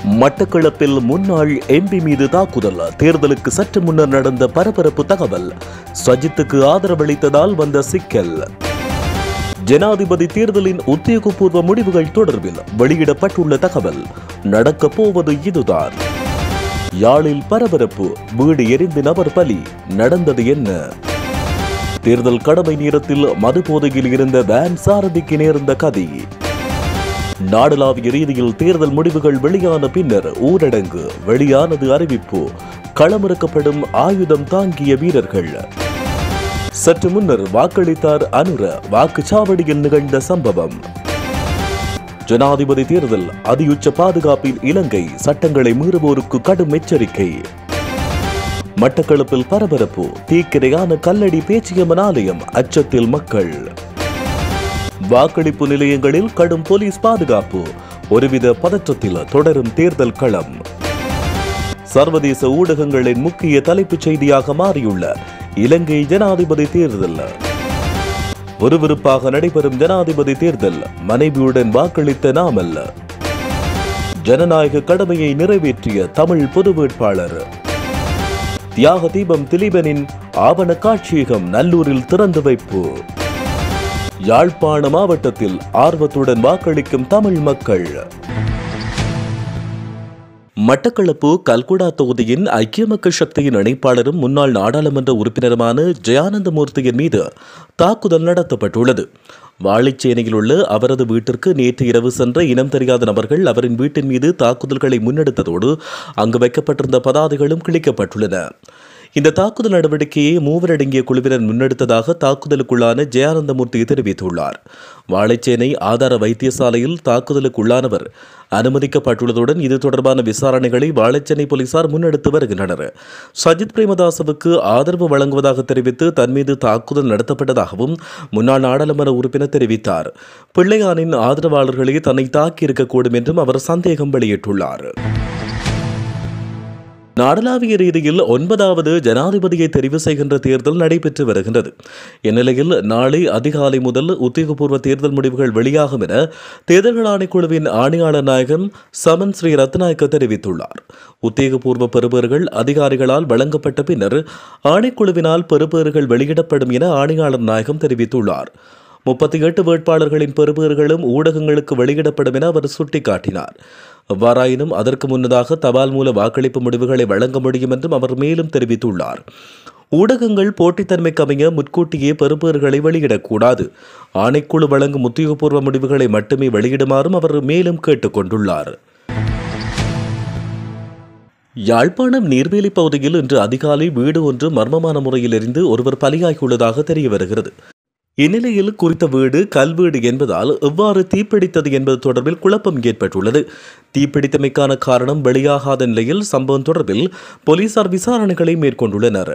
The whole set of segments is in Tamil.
மட்டக்களப்பில் முன்னாள் எம்பி மீது தாக்குதல். தேர்தலுக்கு சற்று முன்னர் நடந்த பரபரப்பு தகவல். சஜித்துக்கு ஆதரவளித்ததால் வந்த சிக்கல். ஜனாதிபதி தேர்தலின் உத்தியோகபூர்வ முடிவுகள் தொடர்பில் வெளியிடப்பட்டுள்ள தகவல். நடக்கப் போவது இதுதான். யாழில் பரபரப்பு. வீடு எரிந்து நபர் பலி. நடந்தது என்ன? தேர்தல் கடமை நேரத்தில் மது போதையில் இருந்த வேன் சாரதிக்கு நேர்ந்த கதி. நாடளாவிய ரீதியில் தேர்தல் முடிவுகள் வெளியான பின்னர் ஊரடங்கு. வெளியானது அறிவிப்பு. களமிறக்கப்படும் ஆயுதம் தாங்கிய வீரர்கள். சற்று முன்னர் வாக்களித்தார் அனுர. வாக்குச்சாவடியில் நிகழ்ந்த சம்பவம். ஜனாதிபதி தேர்தல். அதியுச்ச பாதுகாப்பில் இலங்கை. சட்டங்களை மீறுவோருக்கு கடும் எச்சரிக்கை. மட்டக்களப்பில் பரபரப்பு. தீக்கிரையான கல்லடி பேச்சியம்மன் ஆலயம். அச்சத்தில் மக்கள். வாக்களிப்பு நிலையங்களில் கடும் போலீஸ் பாதுகாப்பு. ஒருவித பதற்றத்தில் தொடரும் தேர்தல் களம். சர்வதேச ஊடகங்களின் முக்கிய தலைப்புச் செய்தியாக மாறியுள்ள இலங்கை ஜனாதிபதி தேர்தல். விறுவிறுப்பாக நடைபெறும் ஜனாதிபதி தேர்தல். மனைவியுடன் வாக்களித்த நாமல். ஜனநாயக கடமையை நிறைவேற்றிய தமிழ் பொது வேட்பாளர். தியாக தீபம் திலீபனின் ஆவண காட்சியகம் நல்லூரில் திறந்து வைப்பு. யாழ்ப்பாண மாவட்டத்தில் ஆர்வத்துடன் வாக்களிக்கும் தமிழ் மக்கள். மட்டக்களப்பு கல்குடா தொகுதியின் ஐக்கிய மக்கள் சக்தியின் இணைப்பாளரும் முன்னாள் நாடாளுமன்ற உறுப்பினருமான ஜெயானந்தமூர்த்தியின் மீது தாக்குதல் நடத்தப்பட்டுள்ளது. வாழைச்சேனையில் உள்ள அவரது வீட்டிற்கு நேற்று இரவு சென்ற இனம் தெரியாத நபர்கள் அவரின் வீட்டின் மீது தாக்குதல்களை முன்னெடுத்ததோடு அங்கு வைக்கப்பட்டிருந்த பதாதைகளும் கிழிக்கப்பட்டுள்ளன. இந்த தாக்குதல் நடவடிக்கையை மூவரடங்கிய குழுவினர் முன்னெடுத்ததாக தாக்குதலுக்குள்ளான ஜெயானந்தமூர்த்தி தெரிவித்துள்ளார். வாழைச்சேனை ஆதார வைத்தியசாலையில் தாக்குதலுக்குள்ளானவர் அனுமதிக்கப்பட்டுள்ளதுடன் இது தொடர்பான விசாரணைகளை வாழைச்சேனை போலீசார் முன்னெடுத்து வருகின்றனர். சஜித் பிரேமதாசவுக்கு ஆதரவு வழங்குவதாக தெரிவித்து தன் மீது தாக்குதல் நடத்தப்பட்டதாகவும் முன்னாள் நாடாளுமன்ற உறுப்பினர் தெரிவித்தார். பிள்ளையானின் ஆதரவாளர்களே தன்னை தாக்கியிருக்கக்கூடும் என்றும் அவர் சந்தேகம் வெளியிட்டுள்ளார். நாடளாவிய ரீதியில் 9வது ஜனாதிபதியை தெரிவு செய்கின்ற தேர்தல் நடைபெற்று வருகின்றது. இந்நிலையில் நாளை அதிகாலை முதல் உத்தியோகபூர்வ தேர்தல் முடிவுகள் வெளியாகும் என தேர்தல்கள் ஆணைக்குழுவின் ஆணையாளர் நாயகம் சமன் ஸ்ரீ ரத்நாயக்க தெரிவித்துள்ளார். உத்தியோகபூர்வ பெறுபேறுகள் அதிகாரிகளால் வழங்கப்பட்ட பின்னர் ஆணைக்குழுவினால் பெறுபேறுகள் வெளியிடப்படும் என ஆணையாளர் நாயகம் தெரிவித்துள்ளார். 38 வேட்பாளர்களின் பெறுபேறுகளும் ஊடகங்களுக்கு வெளியிடப்படும் என அவர் சுட்டிக்காட்டினார். எவ்வாறாயினும் அதற்கு முன்னதாக தபால் மூல வாக்களிப்பு முடிவுகளை வழங்க முடியும் என்றும் அவர் மேலும் தெரிவித்துள்ளார். ஊடகங்கள் போட்டித்தன்மைக்கு அமைய முன்கூட்டியே பெறுபேறுகளை வெளியிடக்கூடாது. ஆணைக்குழு வழங்கும் உத்தியோகபூர்வ முடிவுகளை மட்டுமே வெளியிடுமாறும் அவர் மேலும் கேட்டுக் கொண்டுள்ளார். யாழ்ப்பாணம் நீர்வேலி பகுதியில் இன்று அதிகாலை வீடு ஒன்று மர்மமான முறையில் எரிந்து ஒருவர் பலியாகியுள்ளதாக தெரிய வருகிறது. இந்நிலையில் குறித்த வீடு கல்வீடு என்பதால் எவ்வாறு தீப்பிடித்தது என்பது தொடர்பில் குழப்பம் ஏற்பட்டுள்ளது. தீப்பிடித்தமைக்கான காரணம் வெளியாகாத நிலையில் சம்பவம் தொடர்பில் போலீசார் விசாரணைகளை மேற்கொண்டுள்ளனர்.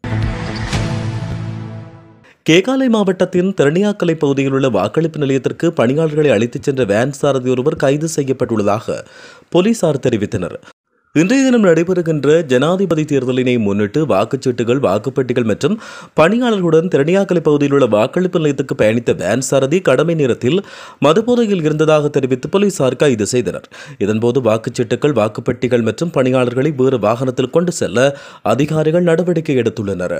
கேகாலை மாவட்டத்தின் திரணியாக்கலை பகுதியில் உள்ள வாக்களிப்பு நிலையத்திற்கு பணியாளர்களை அழைத்துச் சென்ற வேன் சாரதி ஒருவர் கைது செய்யப்பட்டுள்ளதாக போலீசார் தெரிவித்தனர். இன்றைய தினம் நடைபெறுகின்ற ஜனாதிபதி தேர்தலினை முன்னிட்டு வாக்குச்சீட்டுகள், வாக்குப்பெட்டிகள் மற்றும் பணியாளர்களுடன் திரணியாக்கலை பகுதியில் உள்ள வாக்களிப்பு நிலையத்துக்கு பயணித்த வேன் சாரதி கடமை நேரத்தில் மதுபோதையில் இருந்ததாக தெரிவித்து போலீசார் கைது செய்தனர். இதன்போது வாக்குச்சீட்டுகள், வாக்குப்பெட்டிகள் மற்றும் பணியாளர்களை வேறு வாகனத்தில் கொண்டு செல்ல அதிகாரிகள் நடவடிக்கை எடுத்துள்ளனர்.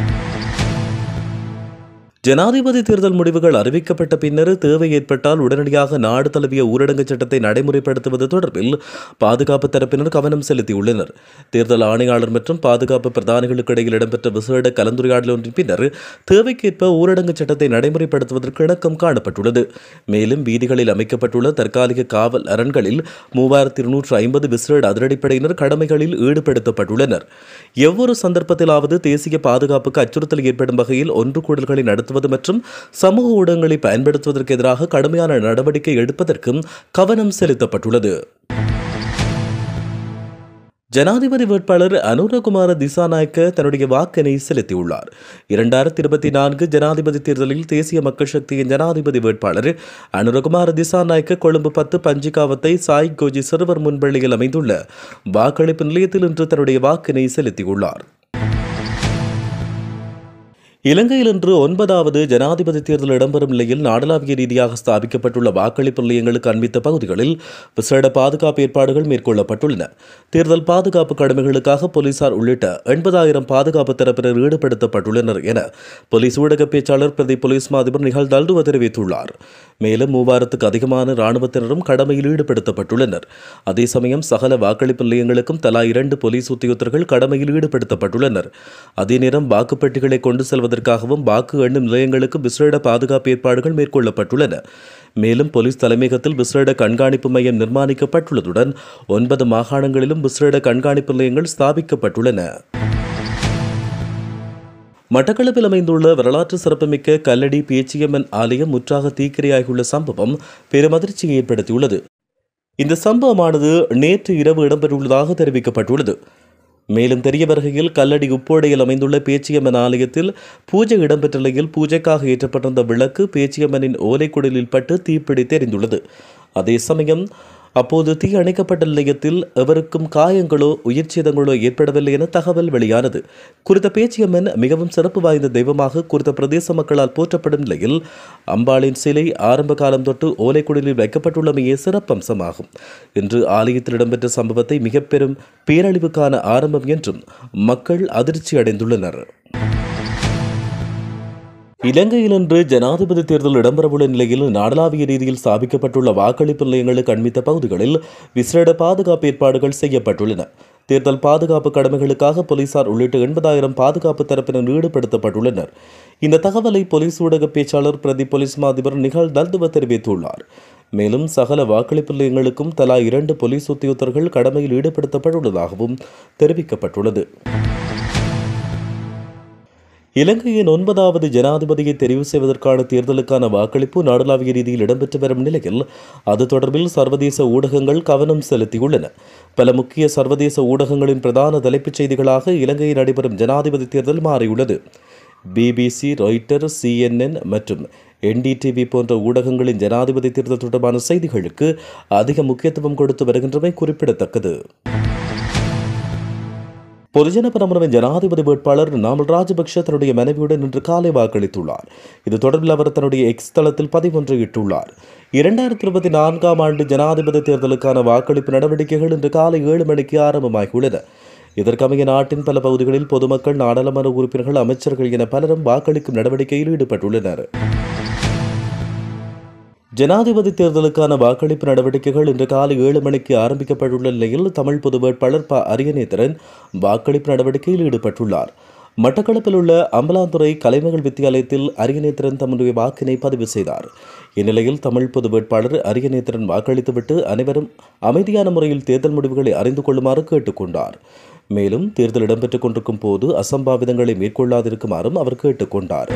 ஜனாதிபதி தேர்தல் முடிவுகள் அறிவிக்கப்பட்ட பின்னர் தேவை ஏற்பட்டால் உடனடியாக நாடு தழுவிய ஊரடங்கு சட்டத்தை நடைமுறைப்படுத்துவது தொடர்பில் பாதுகாப்பு தரப்பினர் கவனம் செலுத்தியுள்ளனர். தேர்தல் ஆணையாளர் மற்றும் பாதுகாப்பு பிரதானிகளுக்கு இடையில் இடம்பெற்ற விசேட கலந்துரையாடல் ஒன்றின் பின்னர் தேவைக்கேற்ப ஊரடங்கு சட்டத்தை நடைமுறைப்படுத்துவதற்கு இணக்கம் காணப்பட்டுள்ளது. மேலும் வீதிகளில் அமைக்கப்பட்டுள்ள தற்காலிக காவல் அரண்களில் 3250 விசேட அதிரடிப்படையினர் கடமைகளில் ஈடுபடுத்தப்பட்டுள்ளனர். எவ்வொரு சந்தர்ப்பத்திலாவது தேசிய பாதுகாப்புக்கு அச்சுறுத்தல் ஏற்படும் வகையில் ஒன்று கூடல்களை நடத்த மற்றும் சமூக ஊடகங்களை பயன்படுத்துவதற்கு எதிராக கடுமையான நடவடிக்கை எடுப்பதற்கும் கவனம் செலுத்தப்பட்டுள்ளது. ஜனாதிபதி வேட்பாளர் அனுரகுமார திசாநாயக்க தன்னுடைய வாக்கினை செலுத்தியுள்ளார். 2024 ஜனாதிபதி தேர்தலில் தேசிய மக்கள் சக்தியின் ஜனாதிபதி வேட்பாளர் அனுரகுமார திசாநாயக்க கொழும்பு 10 பஞ்சிகாவத்தை சாய் கோஜி சிறுவர் முன்பள்ளியில் அமைந்துள்ள வாக்களிப்பு நிலையத்தில் இன்று தன்னுடைய வாக்கினை செலுத்தியுள்ளார். இலங்கையில் இன்று 9வது ஜனாதிபதி தேர்தல் இடம்பெறும் நிலையில் நாடளாவிய ரீதியாக ஸ்தாபிக்கப்பட்டுள்ள வாக்களிப்பு நிலையங்களுக்கு அண்மித்த பகுதிகளில் விசேட பாதுகாப்பு ஏற்பாடுகள் மேற்கொள்ளப்பட்டுள்ளன. தேர்தல் பாதுகாப்பு கடமைகளுக்காக போலீசார் உள்ளிட்ட 80,000 பாதுகாப்பு தரப்பினர் ஈடுபடுத்தப்பட்டுள்ளனர் என போலீஸ் ஊடக பேச்சாளர் பிரதி போலீஸ் மா அதிபர் நிஹல் தல்துவ தெரிவித்துள்ளார். மேலும் 3000க்கும் அதிகமான இராணுவத்தினரும் கடமையில் ஈடுபடுத்தப்பட்டுள்ளனர். அதே சமயம் சகல வாக்களிப்பு நிலையங்களுக்கும் தலா 2 போலீஸ் உத்தியோகத்தர்கள் கடமையில் ஈடுபடுத்தப்பட்டுள்ளனர். அதே நேரம் வாக்குப்பெட்டிகளை கொண்டு செல்வதற்காகவும் வாக்கு எண்ணும் நிலையங்களுக்கு விசேட பாதுகாப்பு ஏற்பாடுகள் மேற்கொள்ளப்பட்டுள்ளன. மேலும் போலீஸ் தலைமையகத்தில் விசேட கண்காணிப்பு மையம் நிர்மாணிக்கப்பட்டுள்ளதுடன் 9 மாகாணங்களிலும் விசேட கண்காணிப்பு நிலையங்கள் ஸ்தாபிக்கப்பட்டுள்ளன. மட்டக்களப்பில் அமைந்துள்ள வரலாற்று சிறப்புமிக்க கல்லடி பேச்சியம்மன் ஆலயம் முற்றாக தீக்கிரையாகியுள்ள சம்பவம் பெரும் அதிர்ச்சியை ஏற்படுத்தியுள்ளது. இந்த சம்பவமானது நேற்று இரவு இடம்பெற்றுள்ளதாக தெரிவிக்கப்பட்டுள்ளது. மேலும் தெரிய வருகையில் கல்லடி உப்போடையில் அமைந்துள்ள பேச்சியம்மன் ஆலயத்தில் பூஜை இடம்பெற்ற நிலையில் பூஜைக்காக ஏற்றப்பட்டிருந்த விளக்கு பேச்சியம்மனின் ஓலைக்குடலில் பட்டு தீப்பிடித்து எரிந்துள்ளது. அதே சமயம் அப்போது தீ அணைக்கப்பட்ட நிலையத்தில் எவருக்கும் காயங்களோ உயிர் சேதங்களோ ஏற்படவில்லை என தகவல் வெளியானது. குறித்த பேச்சியம்மன் மிகவும் சிறப்பு வாய்ந்த தெய்வமாக குறித்த பிரதேச மக்களால் போற்றப்படும் நிலையில் அம்பாளின் சிலை ஆரம்ப காலம் தொட்டு ஓலைக்குடலில் வைக்கப்பட்டுள்ளமையே சிறப்பம்சமாகும். இன்று ஆலயத்தில் இடம்பெற்ற சம்பவத்தை மிக பெரும் பேரழிவுக்கான ஆரம்பம் என்றும் மக்கள் அதிர்ச்சி அடைந்துள்ளனர். இலங்கையில் இன்று ஜனாதிபதி தேர்தல் இடம்பெறவுள்ள நிலையில் நாடளாவிய ரீதியில் ஸ்தாபிக்கப்பட்டுள்ள வாக்களிப்பு நிலையங்களுக்கு அண்மித்த பகுதிகளில் விசேட பாதுகாப்பு ஏற்பாடுகள் செய்யப்பட்டுள்ளன. தேர்தல் பாதுகாப்பு கடமைகளுக்காக போலீசார் உள்ளிட்ட 80,000 பாதுகாப்பு தரப்பினர் ஈடுபடுத்தப்பட்டுள்ளனர். இந்த தகவலை போலீஸ் ஊடக பேச்சாளர் பிரதி போலீஸ் மா அதிபர் நிஹல் தல்துவ தெரிவித்துள்ளார். மேலும் சகல வாக்களிப்பு நிலையங்களுக்கும் தலா 2 போலீஸ் உத்தியோகத்தர்கள் கடமையில் ஈடுபடுத்தப்பட்டுள்ளதாகவும் தெரிவிக்கப்பட்டுள்ளது. இலங்கையின் 9வது ஜனாதிபதியை தெரிவு செய்வதற்கான தேர்தலுக்கான வாக்களிப்பு நாடளாவிய ரீதியில் இடம்பெற்று வரும் நிலையில் அது தொடர்பில் சர்வதேச ஊடகங்கள் கவனம் செலுத்தியுள்ளன. பல முக்கிய சர்வதேச ஊடகங்களின் பிரதான தலைப்புச் செய்திகளாக இலங்கையில் நடைபெறும் ஜனாதிபதி தேர்தல் மாறியுள்ளது. BBC, ராய்ட்டர், CNN மற்றும் NDTV போன்ற ஊடகங்களின் ஜனாதிபதி தேர்தல் தொடர்பான செய்திகளுக்கு அதிக முக்கியத்துவம் கொடுத்து வருகின்றமை குறிப்பிடத்தக்கது. பொதுஜன பெரமுனவின் ஜனாதிபதி வேட்பாளர் நாமல் ராஜபக்ஷ தன்னுடைய மனைவியுடன் இன்று காலை வாக்களித்துள்ளார். இது தொடர்பில் அவர் தன்னுடைய எக்ஸ் தளத்தில் பதிவொன்றை இட்டுள்ளார். 2024ஆம் ஆண்டு ஜனாதிபதி தேர்தலுக்கான வாக்களிப்பு நடவடிக்கைகள் இன்று காலை 7 மணிக்கு ஆரம்பமாகியுள்ளன. இதற்கமைய நாட்டின் பல பகுதிகளில் பொதுமக்கள், நாடாளுமன்ற உறுப்பினர்கள், அமைச்சர்கள் என பலரும் வாக்களிக்கும் நடவடிக்கையில் ஈடுபட்டுள்ளனர். ஜனாதிபதி தேர்தலுக்கான வாக்களிப்பு நடவடிக்கைகள் இன்று காலை 7 மணிக்கு ஆரம்பிக்கப்பட்டுள்ள நிலையில் தமிழ் பொது வேட்பாளர் ப. அரியநேத்திரன் வாக்களிப்பு நடவடிக்கையில் ஈடுபட்டுள்ளார். மட்டக்களப்பில் உள்ள அம்பலாந்துறை கலைமகள் வித்தியாலயத்தில் அரியநேத்திரன் தம்முடைய வாக்கினை பதிவு செய்தார். இந்நிலையில் தமிழ் பொது வேட்பாளர் அரியநேத்திரன் வாக்களித்துவிட்டு அனைவரும் அமைதியான முறையில் தேர்தல் முடிவுகளை அறிந்து கொள்ளுமாறு கேட்டுக்கொண்டார். மேலும் தேர்தல் இடம்பெற்றுக் கொண்டிருக்கும் போது அசம்பாவிதங்களை மேற்கொள்ளாதிருக்குமாறும் அவர் கேட்டுக்கொண்டார்.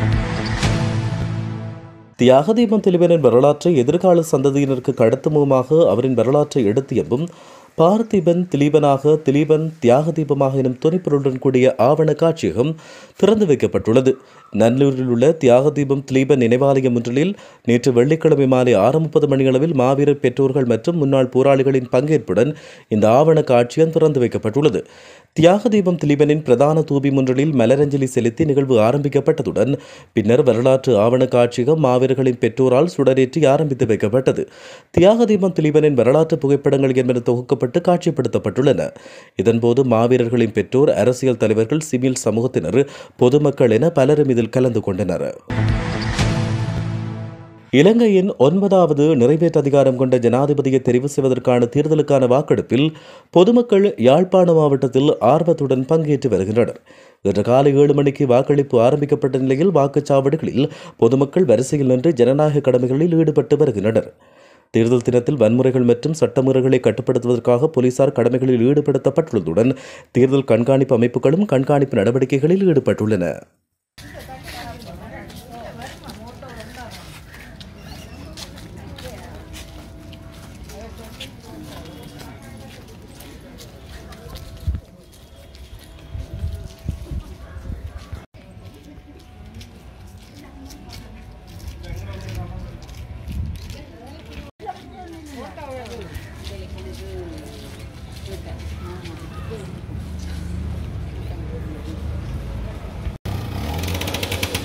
தியாகதீபம் திலீபனின் வரலாற்றை எதிர்கால சந்ததியினருக்கு கடத்துமுகமாக அவரின் வரலாற்றை எடுத்து எம்பும் பார்த்திபன் திலீபனாக திலீபன் தியாகதீபமாக எனும் துணைப்பொருளுடன் கூடிய ஆவண காட்சியகம் திறந்து வைக்கப்பட்டுள்ளது. நல்லூரில் உள்ள தியாகதீபம் திலீபன் நினைவாலயம் ஒன்றில் நேற்று வெள்ளிக்கிழமை மாலை 6:30 மணியளவில் மாவீரர் பெற்றோர்கள் மற்றும் முன்னாள் போராளிகளின் பங்கேற்புடன் இந்த ஆவண காட்சியம் திறந்து வைக்கப்பட்டுள்ளது. தியாகதீபம் திலீபனின் பிரதான தூபி ஒன்றில் மலரஞ்சலி செலுத்தி நிகழ்வு ஆரம்பிக்கப்பட்டதுடன் பின்னர் வரலாற்று ஆவண காட்சியகம் மாவீரர்களின் பெற்றோரால் சுடரேற்றி ஆரம்பித்து வைக்கப்பட்டது. தியாகதீபம் திலீபனின் வரலாற்று புகைப்படங்கள் என்பன தொகுக்கப்பட்டு காட்சிப்படுத்தப்பட்டுள்ளன. இதன்போது மாவீரர்களின் பெற்றோர், அரசியல் தலைவர்கள், சிவில் சமூகத்தினர், பொதுமக்கள் என பலரும் இதில் கலந்து கொண்டனர். இலங்கையின் 9வது நிறைவேற்று அதிகாரம் கொண்ட ஜனாதிபதியை தெரிவு செய்வதற்கான தேர்தலுக்கான வாக்கெடுப்பில் பொதுமக்கள் யாழ்ப்பாண மாவட்டத்தில் ஆர்வத்துடன் பங்கேற்று வருகின்றனர். இன்று காலை 7 மணிக்கு வாக்களிப்பு ஆரம்பிக்கப்பட்ட நிலையில் வாக்குச்சாவடிகளில் பொதுமக்கள் வரிசையில் நின்று ஜனநாயக கடமைகளில் ஈடுபட்டு வருகின்றனர். தேர்தல் தினத்தில் வன்முறைகள் மற்றும் சட்டமுறைகளை கட்டுப்படுத்துவதற்காக போலீசார் கடமைகளில் ஈடுபடுத்தப்பட்டுள்ளதுடன் தேர்தல் கண்காணிப்பு அமைப்புகளும் கண்காணிப்பு நடவடிக்கைகளில் ஈடுபட்டுள்ளன. Gracias. はい。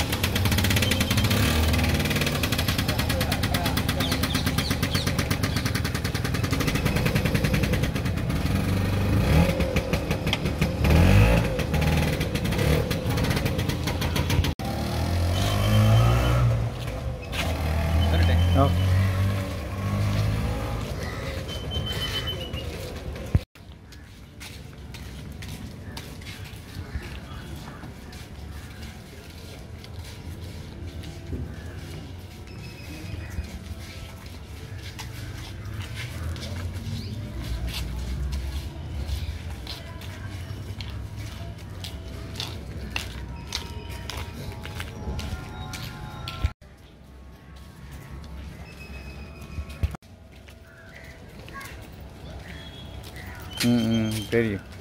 தெரியும்.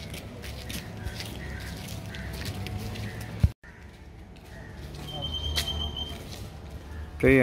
தெரியும்.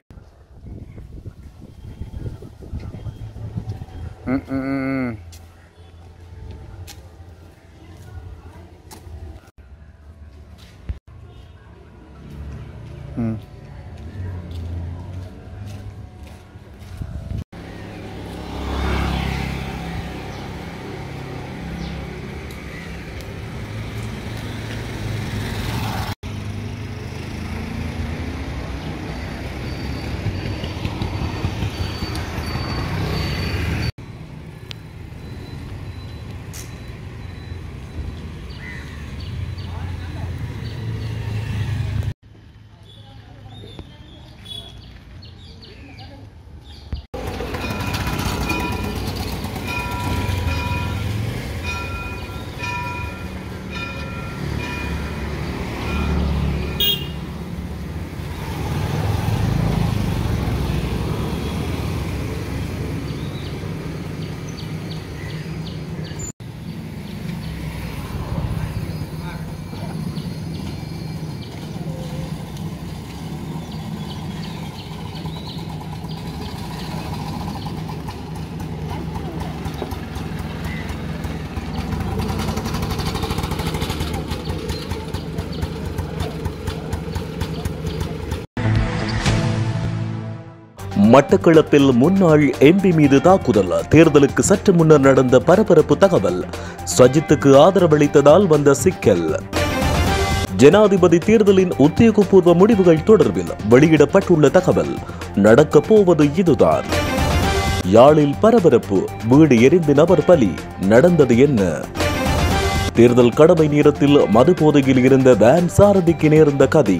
மட்டக்களப்பில் முன்னாள் எம்பி மீது தாக்குதல். தேர்தலுக்கு சற்று முன்னர் நடந்த பரபரப்பு தகவல். சஜித்துக்கு ஆதரவளித்ததால் வந்த சிக்கல். ஜனாதிபதி தேர்தலின் உத்தியோகபூர்வ முடிவுகள் தொடர்பில் வெளியிடப்பட்டுள்ள தகவல். நடக்கப் போவது இதுதான். யாழில் பரபரப்பு. வீடு எரிந்து நபர் பலி. நடந்தது என்ன? தேர்தல் கடமை நேரத்தில் மது போதையில் இருந்த வேன் சாரதிக்கு நேர்ந்த கதி.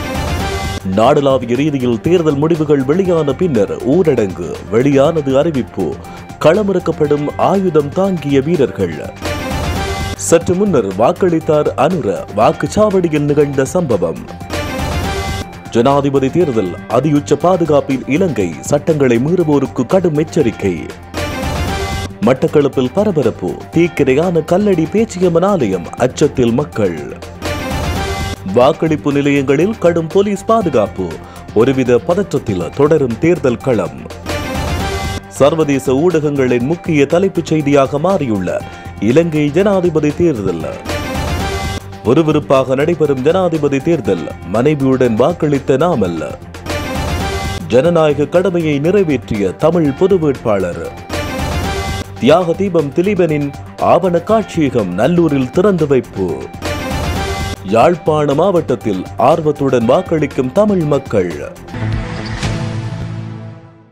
நாடளாவிய ரீதியில் தேர்தல் முடிவுகள் வெளியான பின்னர் ஊரடங்கு. வெளியானது அறிவிப்பு. களமிறக்கப்படும் ஆயுதம் தாங்கிய வீரர்கள். சற்று முன்னர் வாக்களித்தார் அனுர. வாக்குச்சாவடியில் நிகழ்ந்த சம்பவம். ஜனாதிபதி தேர்தல். அதியுச்ச பாதுகாப்பில் இலங்கை. சட்டங்களை மீறுவோருக்கு கடும் எச்சரிக்கை. மட்டக்களப்பில் பரபரப்பு. தீக்கிரையான கல்லடி பேச்சியம்மன் ஆலயம். அச்சத்தில் மக்கள். வாக்களிப்பு நிலையங்களில் கடும் போலீஸ் பாதுகாப்பு. ஒருவித பதற்றத்தில் தொடரும் தேர்தல் களம். சர்வதேச ஊடகங்களின் முக்கிய தலைப்புச் செய்தியாக மாறியுள்ள இலங்கை ஜனாதிபதி தேர்தல். விறுவிறுப்பாக நடைபெறும் ஜனாதிபதி தேர்தல். மனைவியுடன் வாக்களித்த நாமல். ஜனநாயக கடமையை நிறைவேற்றிய தமிழ் பொது வேட்பாளர். தியாக தீபம் திலீபனின் ஆவண காட்சியகம் நல்லூரில் திறந்து வைப்பு. யாழ்ப்பாண மாவட்டத்தில் ஆர்வத்துடன் வாக்களிக்கும் தமிழ் மக்கள்.